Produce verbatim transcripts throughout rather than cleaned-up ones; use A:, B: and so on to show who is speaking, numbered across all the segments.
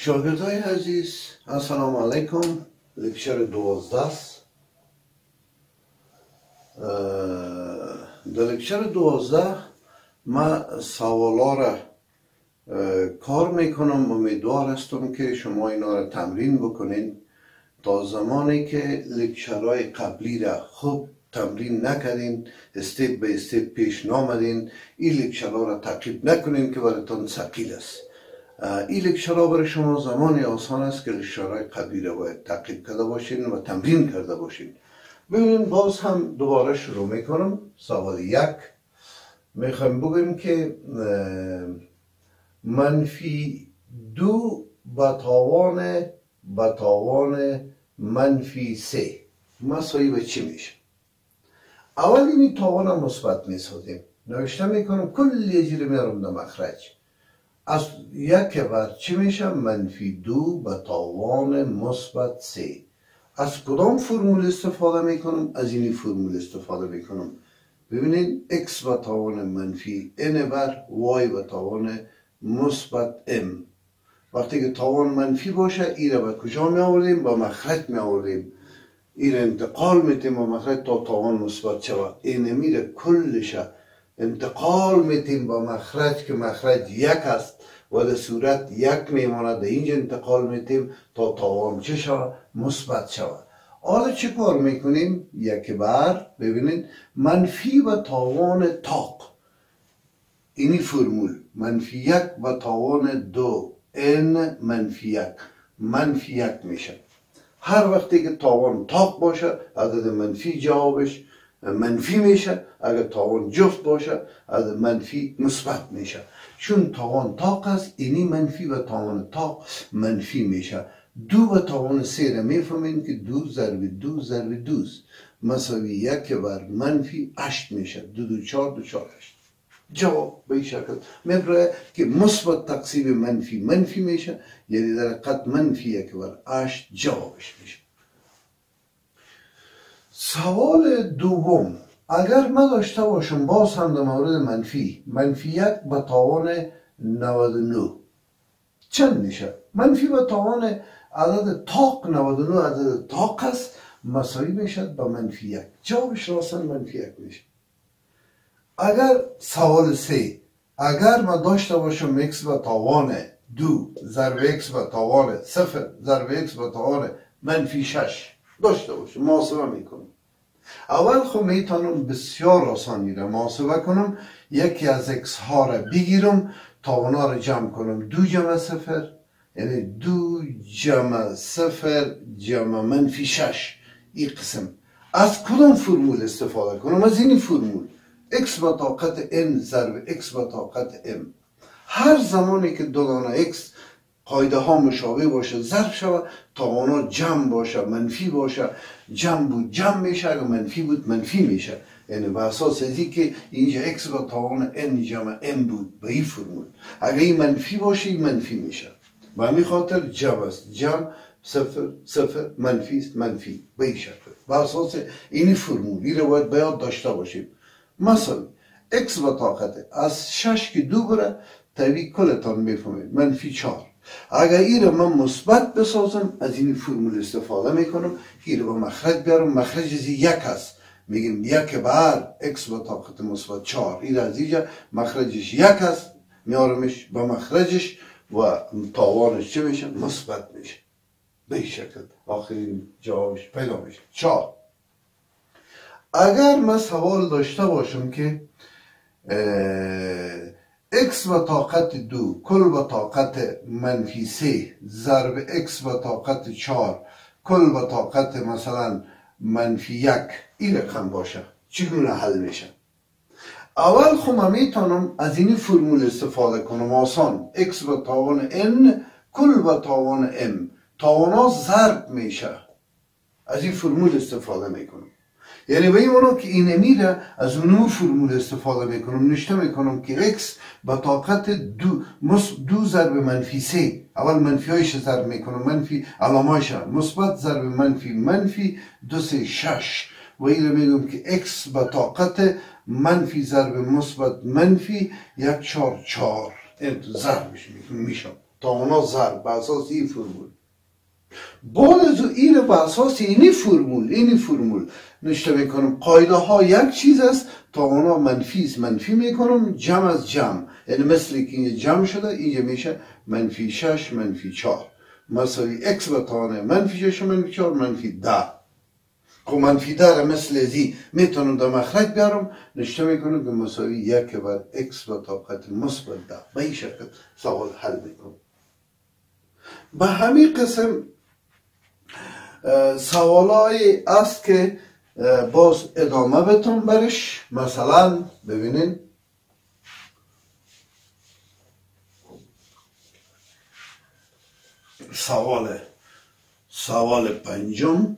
A: شاگردای عزیز السلام علیکم. لکچر دوازده است. در لکچر دوازده ما سوالا را کار میکنم. امیدوار هستم که شما اینا را تمرین بکنین تا زمانی که لکچرهای قبلی را خوب تمرین نکردین، استیپ به استیپ پیش نامدین، این لکچرها را تعقیب نکنین که براتون ثقیل است. این لکچرها برای شما زمانی آسان است که لکچرهای قبلی را باید تعقیب کرده باشین و تمرین کرده باشین. ببینید باز هم دوباره شروع میکنم. سوال یک میخوایم بگیم که منفی دو به تاوان به تاوان منفی سه مساوی به چی میشه؟ اول این تاوان را مثبت میسازیم. نوشته میکنم کل یه میارم در مخرج. از یک بر چی میشه؟ منفی دو به تاوان مثبت سه. از کدام فرمول استفاده میکنم؟ از این فرمول استفاده میکنم. ببینید x به تاوان منفی n بر y به تاوان مثبت m. وقتی که تاوان منفی باشه این را به کجا می آوردیم؟ با مخرج می آوردیم. این را انتقال میتیم با مخرج تا تاوان مثبت شود. این میره کلش انتقال میتیم با مخرج که مخرج یک است و در صورت یک میماند. در اینجا انتقال میتیم تا تاوان چه شود؟ مثبت شود. حالا چه کار میکنیم؟ یک بر ببینید منفی و تاوان تاق، اینی فرمول منفی یک و تاوان دو n منفی یک منفی یک میشه. هر وقتی که تاوان تاق باشه عدد منفی جوابش منفی میشه. اگر تاوان جفت باشه عدد منفی مثبت میشه. چون تاوان تاق است اینی منفی و تاوان تاق منفی میشه. دو و تاوان سه را میفهمین که دو ضرب دو ضرب دوست مساوی یک بر منفی هشت میشه. دو دو چار دو چار هشت. جواب به این شکل میبره که مثبت تقسیم منفی منفی میشه، یعنی در حقیقت منفی یک بر هشت جوابش میشه. سوال دوم اگر من داشته باشم باز هم در مورد منفی منفی یک به تاوان نود و نه چند میشه؟ منفی به تاوان عدد تاق نود و نه عدد تاق است مساوی میشه به منفی یک. جوابش راستن منفی یک میشه. اگر سوال سه اگر من داشته باشم x به تاوان دو ضرب x به تاوان صفر ضرب x به تاوان منفی شش داشته باشم محاسبه میکنم. اول خب میتونم بسیار آسانی را محاسبه کنم. یکی از x ها را بگیرم، تاوان ها را جمع کنم. دو جمع صفر یعنی دو جمع صفر جمع منفی شش. این قسم از کدام فرمول استفاده کنم؟ از این فرمول x به طاقت n ضرب x به طاقت m. هر زمانی که دو دانه x قاعده ها مشابه باشه ضرب شود، تاوان ها جمع باشه منفی باشه، جمع بود جمع میشه، اگر منفی بود منفی میشه. یعنی به اساس ازی که اینجا x به تاوان n جمع m بود به این فرمول. اگر این منفی باشه این منفی میشه. به همین خاطر جمع است. جمع صفر صفر منفی است منفی به این شکل. به اساس این فرمول این رو باید بیاد داشته باشیم. مثلا x به طاقت از شش که دو بره طبیعی کلتان میفهمید منفی چهار. اگر این رو من مثبت بسازم از این فرمول استفاده میکنم. این رو به مخرج بیارم. مخرج از یک هست میگیم یک بر x به طاقت مثبت چهار. این از اینجا مخرجش یک هست میارمش به مخرجش و تاوانش چه میشه؟ مثبت میشه. به این شکل آخرین جوابش پیدا میشه. چهار. اگر من سوال داشته باشم که x به طاقت دو کل به طاقت منفی سه ضرب x به طاقت چهار کل به طاقت مثلا منفی یک این رقم باشه چگونه حل میشه؟ اول خب من میتونم از این فرمول استفاده کنم آسان. x به تاوان n کل به تاوان m تاوان ها ضرب میشه. از این فرمول استفاده میکنم. یعنی به این معنی که این میره از اونو فرمول استفاده میکنم. نشته میکنم که x به طاقت دو, دو ضرب منفی سه اول منفی هایش ضرب میکنم منفی علامهایش مثبت ضرب منفی منفی دو سه شش و این رو میگم که x به طاقت منفی ضرب مثبت منفی یک چهار چهار این ضربش میشم تاوانا ضرب به اساس این فرمول. بعد از این به اساس اینی فرمول اینی فرمول نشته میکنم قاعده ها یک چیز است، تاوانا منفی است منفی میکنم، جمع از جمع، یعنی مثل که اینجا جمع شده اینجا میشه منفی شش منفی چهار مساوی اکس به توان منفی شش منفی چهار منفی ده. خب منفی ده را مثل ازی میتونم در مخرج بیارم، نشته میکنم که مساوی یک بر اکس به طاقت مثبت ده. به این شکل سوال حل میکنم. به همین قسم سوالایی است که باز ادامه بتون برش. مثلا ببینین سوال سوال پنجم.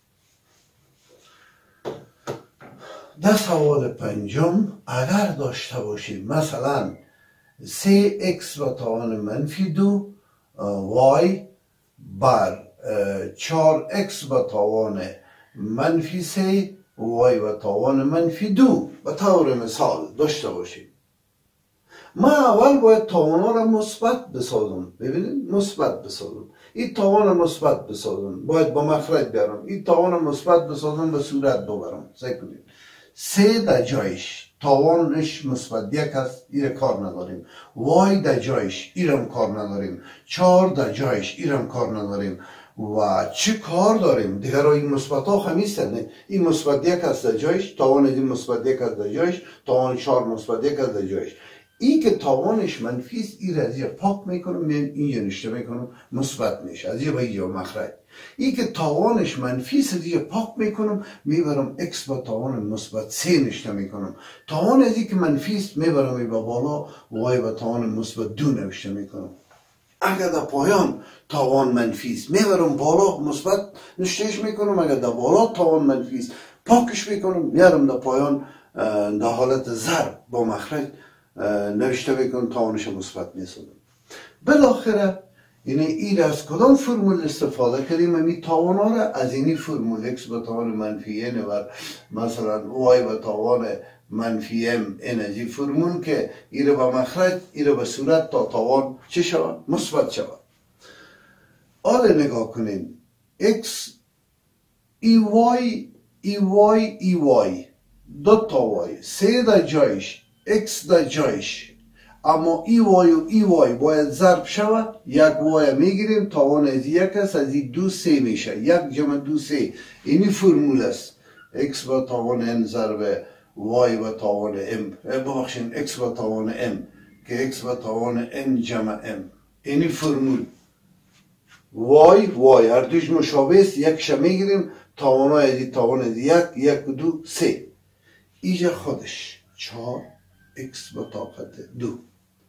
A: در سوال پنجم اگر داشته باشیم مثلا سه اکس به توان منفی دو وای بر چهار اکس به توان منفی سه وای به توان منفی دو به طور مثال داشته باشیم. ما اول باید توان را مثبت بسازم. ببینید مثبت بسازم، این توان مثبت بسازم، باید با مخرج بیارم، این توان مثبت بسازم به صورت ببرم. سعی کنید سه در جایش توانش مثبت یک است، این کار نداریم. وای در جایش ایرم کار نداریم. چهار در جایش ایرم کار نداریم. و چه کار داریم دیگر؟ این مثبت ها همیستن. این مثبت یک است در جایش، توان این مثبت یک است در جایش، توان چهار مثبت یک است در جایش. این که توانش منفی است این را از اینجا پاک میکنم، اینجا نشته میکنم مثبت میشه، از اینجا به اینجا مخرج. این که توانش منفی است از اینجا پاک میکنم، میبرم اکس با توان مثبت سه نشته میکنم. توان از این که منفی است میبرم ای با بالا وای با توان مثبت دو نوشته میکنم. اگر در پایان توان منفی است میبرم بالا مثبت نشتهش میکنم، اگر در بالا توان منفی است پاکش میکنم، میارم در پایان در حالت ضرب با مخرج نوشته میکنم، توانش مثبت میسازم. بالاخره یعنی این از کدام فرمول استفاده کردیم؟ امی توانا را از اینی فرمول اکس به توان منفی n و مثلا وای به توان منفی ام این از این فرمول که این را به مخرج این را به صورت تا توان چه شود؟ مثبت شود. حالا نگاه کنین x ای وای ای وای ای وای دو تا وای سه در جایش x در جایش، اما ای وای و ای وای باید ضرب شود. یک وای میگیریم توان از یک است، از این دو سه میشه، یک جمع دو سه. اینی فرمول است x با توان n ضرب y با توان m، ببخشید x با توان m که x با توان n جمع m. اینی فرمول y y هر دوش مشابه است، یکش میگیریم توان از این توان از یک یک و دو سه، اینجا خودش چهار x با طاقت دو.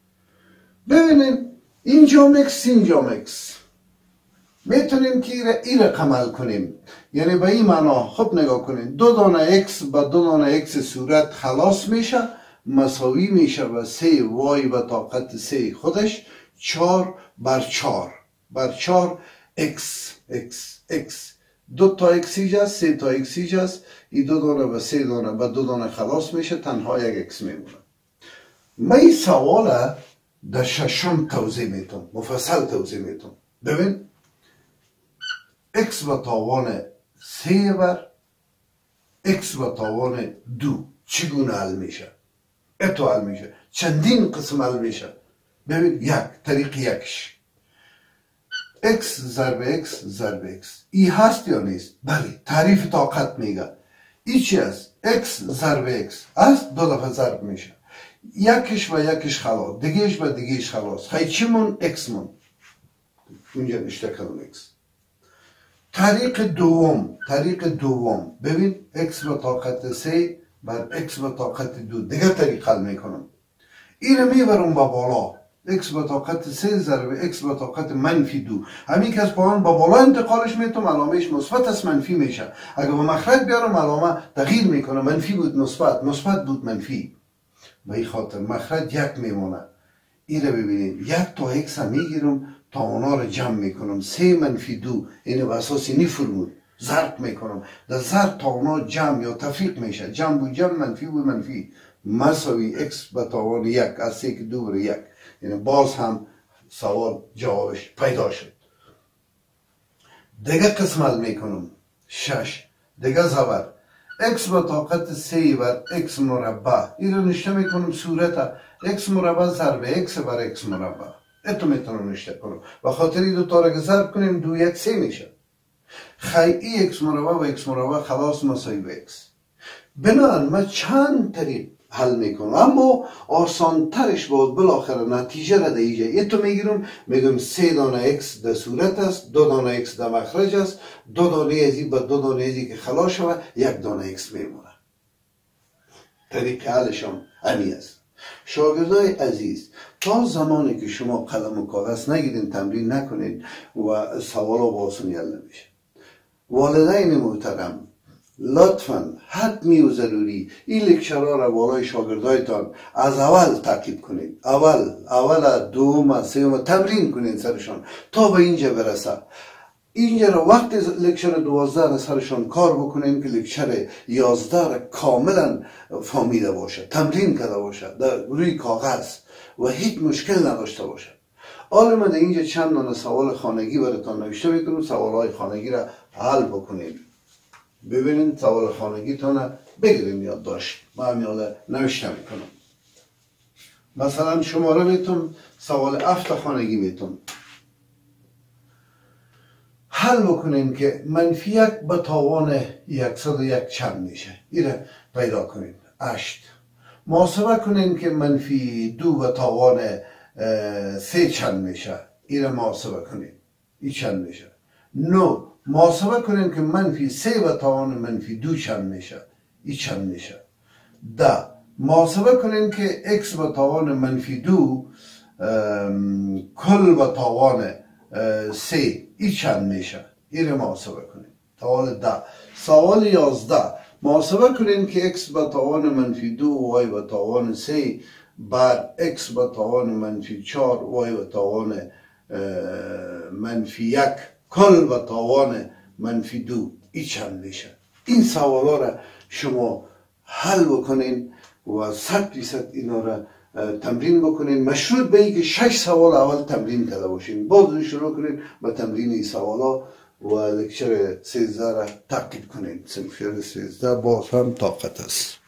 A: ببینیم اینجا مکس اینجا مکس میتونیم که این رقم حل کنیم، یعنی به این معنا خب نگاه کنیم دو دانه x با دو دانه x صورت خلاص میشه، مساوی میشه و سه وای به طاقت سه خودش چهار بر چهار بر چهار x x x دو تا x ایجاست، سه تا x ایجاست، این دو دانه و سه دانه و دو دانه خلاص میشه، تنها یک x میمونه. من این سواله در ششم توضیح میتونم، مفصل توضیح میتونم. ببین x با توان سه بر x با توان دو چگونه حل میشه؟ اتو حل میشه، چندین قسم حل میشه. ببین یک طریق یکش x ضرب x ضرب x ای هست یا نیست؟ بله، تعریف طاقت میگه ای چی است؟ x ضرب x است، دو دفعه ضرب میشه، یکش و یکش خلاص، دیگهش و دیگهش خلاص، خیلی چی مون؟ x مون، اونجا نشته کردم x. طریق دوم طریق دوم ببین x با طاقت سه بر x با طاقت دو، دیگه طریق حل میکنم، اینو میبرم با بالا x با طاقت سه ضرب x با طاقت منفی دو، همین که از پایان با بالا انتقالش میتونم، علامهش مثبت است منفی میشه. اگه با مخرج بیارم علامه تغییر میکنه، منفی بود مثبت، مثبت بود منفی، به این خاطر مخرج یک میمونه. این رو ببینید یک تا x هم میگیرم، توانا رو جمع میکنم، سه منفی دو، اینه به اساس اینی فرمول ضرب میکنم، در ضرب توانا جمع یا تفریق میشه، جمع بود جمع، منفی بود منفی، مساوی x به توان یک از سه که دو بر یک، یعنی باز هم سوال جوابش پیدا شد. دیگه قسم حل میکنم. شش دیگه زبر x به طاقت سه بر x مربع. این رو نشته میکنم صورت x مربع ضرب x بر x مربع. اتو میتونم نشته کنم. و خاطر این دو تا را که ضرب کنیم دو یک سه میشه. خیلی ای x مربع و x مربع خلاص مساوی به x. بنابراین من چند طریق حل میکنم، اما آسان ترش بود بالاخره نتیجه را دیگه ایتو میگیرم، میگم سه دانه x در صورت است، دو دانه x در مخرج است، دو دانه ازی با دو دانه ازی که خلاص شود یک دانه x میمونه. طریق حلشان امی است. شاگردای عزیز، تا زمانی که شما قلم و کاغذ نگیرین تمرین نکنید و سوالا با آسونی حل نمیشه. والدین محترم، لطفاً حتمی و ضروری این لکچرها را بالای شاگردایتان از اول تعقیب کنید. اول اول دوم سوم تمرین کنید سرشان تا به اینجا برسه. اینجا را وقت لکچر دوازده را سرشان کار بکنین که لکچر یازده را کاملا فهمیده باشه، تمرین کرده باشه در روی کاغذ و هیچ مشکل نداشته باشه. حالا من اینجا چند دانه سوال خانگی براتان نوشته میکنم، سوالهای خانگی را حل بکنید. ببینید سوال خانگی تانه بگیریم یاد داشت. من هم یاد نوشته میکنم. مثلا شماره میتون سوال افت خانگی میتون حل بکنین که منفی یک به تاوان یکصد و یک چند میشه. ایره پیدا کنین. اشت محاسبه کنین که منفی دو به تاوان سه چند میشه. ایره محاسبه کنین. ای چند میشه. نو محاسبه کنین که منفی سه به توان منفی دو چند میشه. ای چند میشه. ده محاسبه کنین که x به توان منفی دو کل به توان سه ای چند میشه. ای رو محاسبه کنین. توان ده. سوال یازده محاسبه کنین که x به توان منفی دو y به توان سه بر x به توان منفی چار y به توان منفی یک کل و تاوان منفی دو ای چند میشه. این سوالا را شما حل بکنین و صد فیصد اینا را تمرین بکنین. مشروط به این که شش سوال اول تمرین کرده باشین، باز شروع کنین با تمرین این سوالا و لکچر سیزده را تعقیب کنین. صنف سیزده باز هم طاقت است.